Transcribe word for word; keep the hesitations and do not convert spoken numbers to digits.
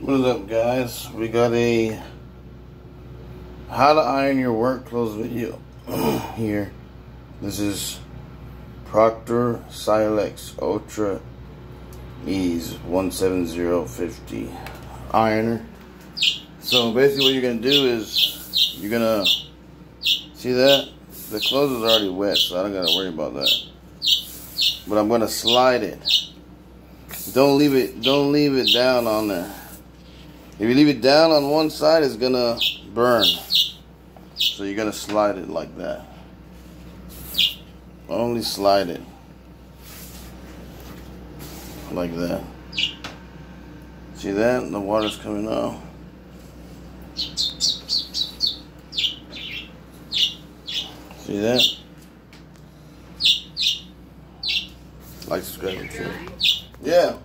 What is up, guys? We got a how to iron your work clothes video here. This is Proctor Silex Ultra Ease one seven zero fifty ironer. So basically what you're going to do is you're going to see that the clothes is already wet, so I don't got to worry about that. But I'm going to slide it. Don't leave it don't leave it down on there. If you leave it down on one side, it's going to burn. So you're going to slide it like that. Only slide it. Like that. See that? The water's coming out. See that? Like, subscribe, and share. Yeah.